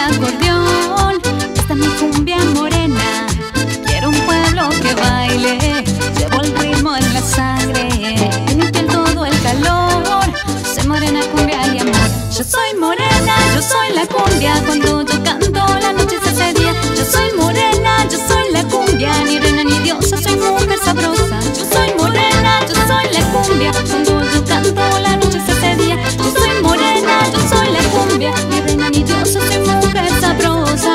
acordeón. Esta es mi cumbia morena. Quiero un pueblo que baile. Llevo el ritmo en la sangre. En mi piel todo el calor. Soy morena, cumbia y amor. Yo soy morena, yo soy la cumbia. Cuando yo canto la noche se hace día. Yo soy morena, yo soy la cumbia. Ni reina ni diosa, soy mujer sabrosa. Yo soy morena, yo soy la cumbia. Cuando yo canto la noche se hace día. Yo soy morena, yo soy la cumbia. Ni reina ni diosa, soy mujer sabrosa.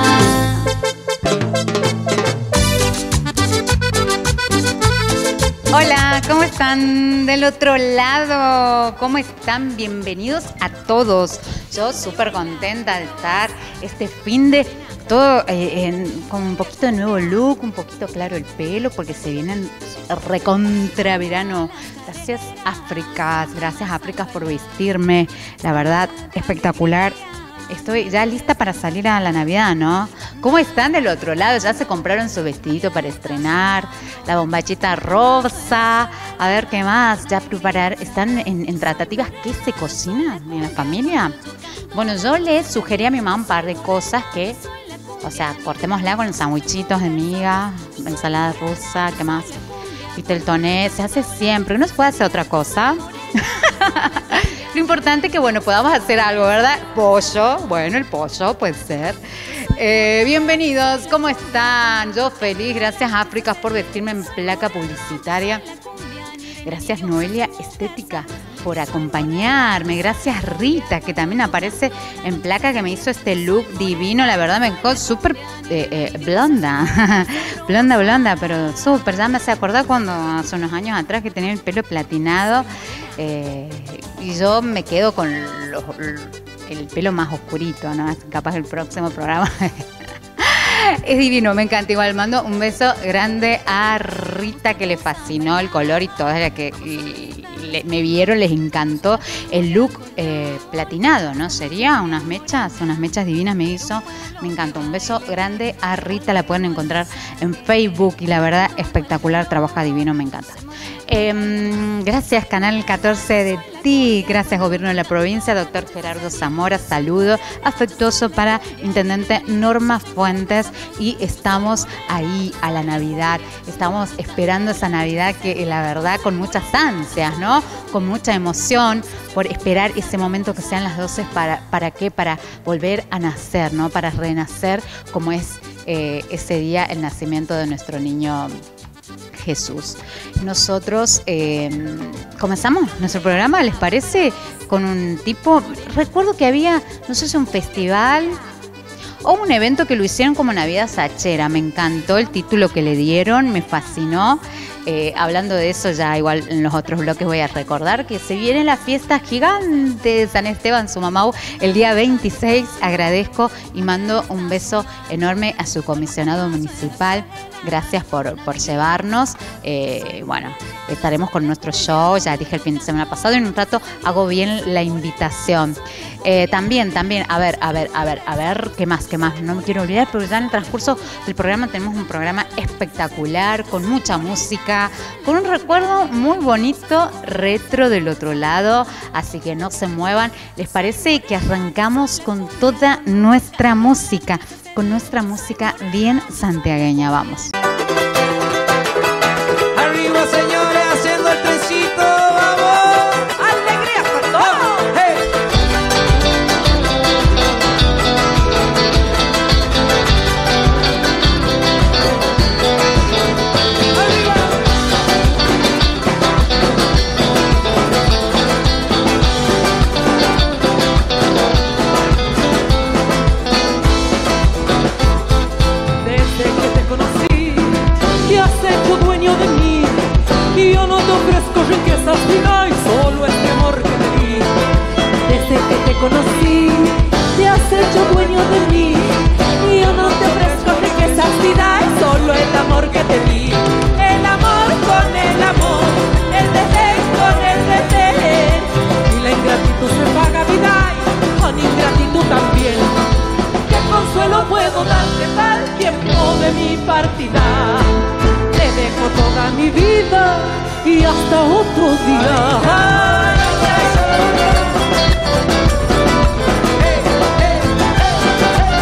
Hola, ¿cómo están del otro lado? ¿Cómo están? Bienvenidos a todos. Yo súper contenta de estar este fin de todo con un poquito de nuevo look, un poquito claro el pelo, porque se vienen recontra verano. Gracias África por vestirme, la verdad, espectacular. Estoy ya lista para salir a la Navidad, ¿no? ¿Cómo están del otro lado? ¿Ya se compraron su vestidito para estrenar? La bombachita rosa. A ver, ¿qué más? ¿Ya preparar? ¿Están en tratativas? ¿Qué se cocina en la familia? Bueno, yo le sugerí a mi mamá un par de cosas que... O sea, cortémosla con sandwichitos de miga, ensalada rusa, ¿qué más? Vitel toné, se hace siempre. ¿No se puede hacer otra cosa? Lo importante es que, bueno, podamos hacer algo, ¿verdad? Pollo, bueno, el pollo puede ser. Bienvenidos, ¿cómo están? Yo feliz, gracias África por vestirme en placa publicitaria. Gracias Noelia Estética por acompañarme. Gracias Rita, que también aparece en placa, que me hizo este look divino. La verdad me dejó súper blonda. blonda, pero súper. Ya me hace acordar cuando hace unos años atrás que tenía el pelo platinado. Y yo me quedo con el pelo más oscurito, ¿no? Capaz el próximo programa... Es divino, me encanta. Igual mando un beso grande a Rita, que le fascinó el color y todas las que me vieron les encantó el look platinado, ¿no? Sería unas mechas divinas me hizo. Me encantó. Un beso grande a Rita, la pueden encontrar en Facebook y la verdad espectacular, trabaja divino, me encanta. Gracias Canal 14 de TIC, gracias Gobierno de la Provincia, doctor Gerardo Zamora, saludo afectuoso para Intendente Norma Fuentes, y estamos ahí a la Navidad, estamos esperando esa Navidad que la verdad con muchas ansias, ¿no? Con mucha emoción por esperar ese momento que sean las 12 ¿para qué? Para volver a nacer, ¿no? Para renacer, como es ese día el nacimiento de nuestro niño Jesús. Nosotros comenzamos nuestro programa, ¿les parece? Con un tipo, recuerdo que había, no sé si un festival o un evento que lo hicieron como Navidad Sachera. Me encantó el título que le dieron, me fascinó. Hablando de eso, ya igual en los otros bloques voy a recordar que se viene la fiesta gigante de San Esteban Sumamau el día 26. Agradezco y mando un beso enorme a su comisionado municipal. Gracias por llevarnos. Bueno, estaremos con nuestro show, ya dije el fin de semana pasado, y en un rato hago bien la invitación. También, a ver, ¿qué más? No me quiero olvidar, pero ya en el transcurso del programa tenemos un programa espectacular, con mucha música, con un recuerdo muy bonito, retro del otro lado, así que no se muevan. ¿Les parece que arrancamos con toda nuestra música? Con nuestra música bien santiagueña, vamos. Arriba señores, haciendo el trencito, vamos. ¡Alegría para todos! ¡Hey! ¡Arriba! Desde que te conocí, te has hecho dueño de mí. Y yo no te ofrezco riquezas, vida, y solo este amor que te di. Desde que te conocí, te has hecho dueño de mí. Y yo no te ofrezco riquezas, vida, y solo el amor que te di. El amor con el amor, el desdén con el desdén. Y la ingratitud se paga, vida, y con ingratitud también. ¿Qué consuelo puedo darte para el tiempo de mi partida? Te dejo toda mi vida y hasta otro día.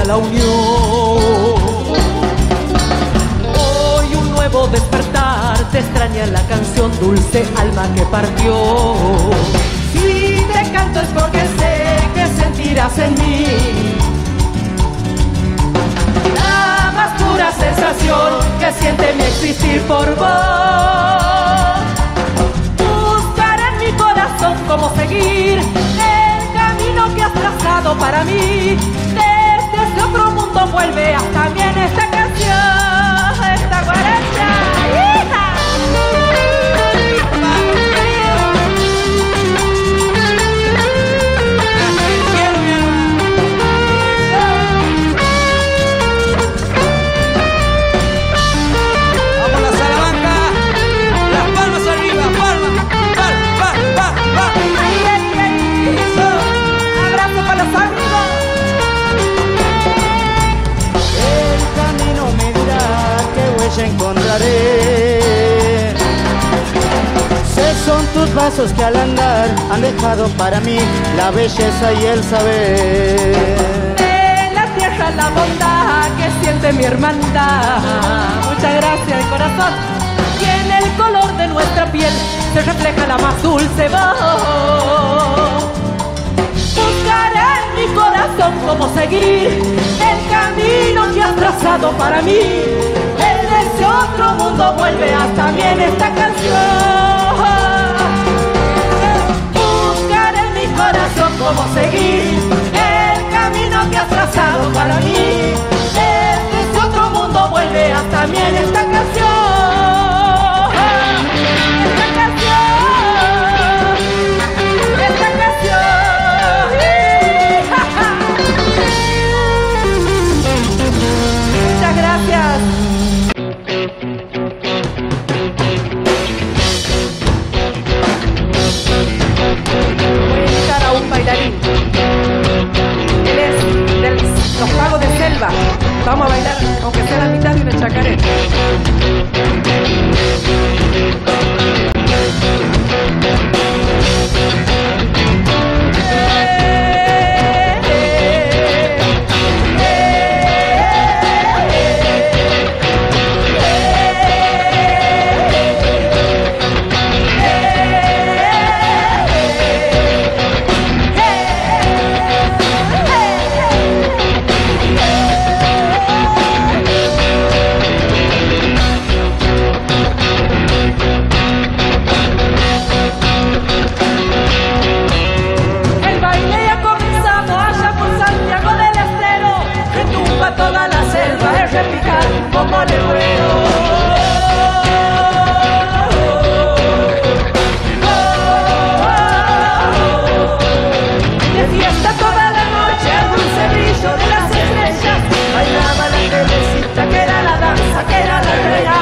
la unión. Hoy un nuevo despertar, te extraña la canción dulce alma que partió. Si te canto es porque sé que sentirás en mí la más pura sensación que siente mi existir por vos. Buscar en mi corazón cómo seguir el camino que has trazado para mí. Desde ese otro mundo vuelve hasta también esta canción, esta guaracha. Encontraré. Son tus pasos que al andar han dejado para mí la belleza y el saber. En la tierra la bondad que siente mi hermandad. Muchas gracias de corazón. Y en el color de nuestra piel se refleja la más dulce voz. Buscaré en mi corazón cómo seguir el camino que has trazado para mí. Ese otro mundo vuelve hasta también esta canción. Buscar en mi corazón cómo seguir el camino que has trazado para mí. Ese otro mundo vuelve hasta también esta canción. Esta canción. Esta canción. Muchas gracias. Bailarín. Él es de los Pagos de Selva. Vamos a bailar, aunque sea la mitad de una chacarera. Toda la selva es repicar como legüero. De fiesta toda la noche al dulce brillo de las estrellas bailaba la telecita que era la danza, que era la reina.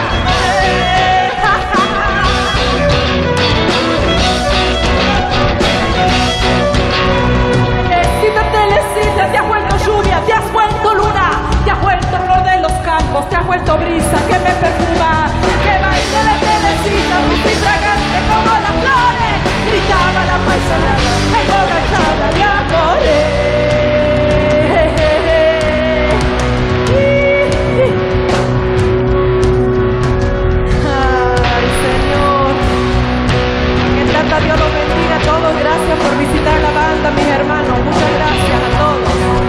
Telecita, te has vuelto lluvia, te has vuelto luna, te has vuelto flor de los campos, te has vuelto brisa que me perfuma, que baila la telecita, dulce y fragante como las flores, gritaba la paisanada, emborrachada de amores. Ay, Señor, que tanta Dios los bendiga a todos, gracias por visitar la banda, mis hermanos, muchas gracias a todos.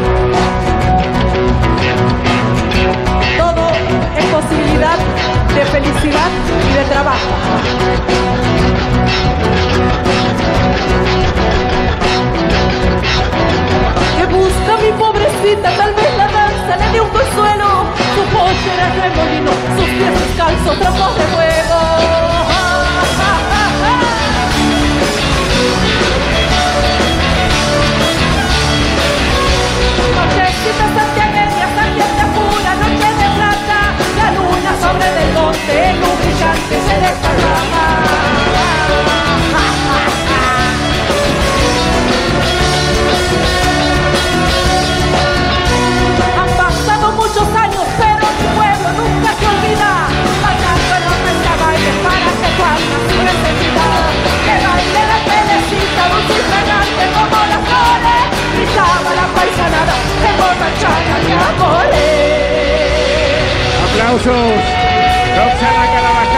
Todo es posibilidad de felicidad y de trabajo. Que busca mi pobrecita, tal vez la danza le dio un consuelo. Su voz era remolino, sus pies descalzos, trapos de fuego. Nochecita santiagueña, santiagueña pura, noche de plata, la luna sobre del monte, luz brillante se desparrama. Han pasado muchos años, pero mi pueblo nunca se olvida, bailando en los bailes para aplausos. Roxana Carabajal.